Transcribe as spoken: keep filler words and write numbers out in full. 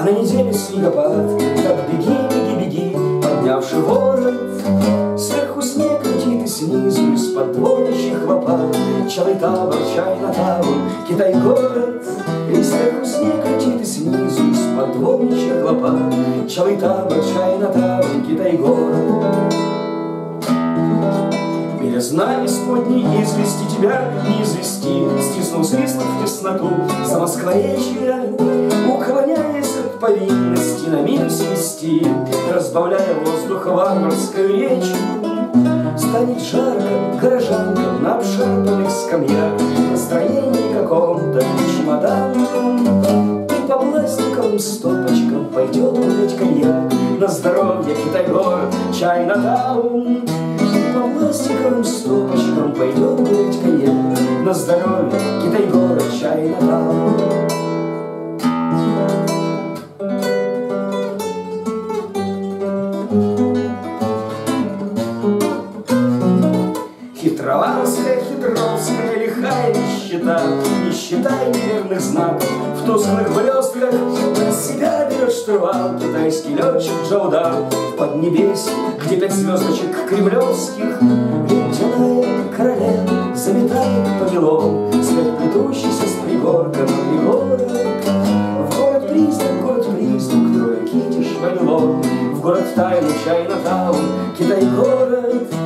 На неделе снегопад, так беги, беги, беги, поднявши ворот. Сверху снег летит и снизу из-под дворящих лопат. Чалай-Тавр, Чайна-таун, Китай-город. И сверху снег летит и снизу из-под дворящих лопат. Чалай-Тавр, Чайна-таун, Китай-город. Белизна исподней извести тебя не извести. Стиснул свисток в тесноту за Москворечья, уклоняясь от повинности на мир свести, разбавляя воздух варварской речью. Станет жарко горожанкам на обшарпанных скамьях, в настроении каком-то чемоданном, и по пластиковым стопочкам пойдет гулять коньяк. На здоровье, Китай-город, Чайна-таун. По пластиковым стопочкам пойдет гулять коньяк. На здоровье, Китай-город, Чайна-таун. Хитрованская, хитровская, лихая нищета, нищета неверных знаков в тусклых блестках. На себя берет штурвал китайский летчик Джоуда в Поднебесье, где пять звездочек кремлевских. Ледяная королева заметает помелом след плетущийся с пригорка на пригорок. В город-призрак, город-призрак, трое китиш Вавилон. В город тайны, Чайна-таун, Китай-город.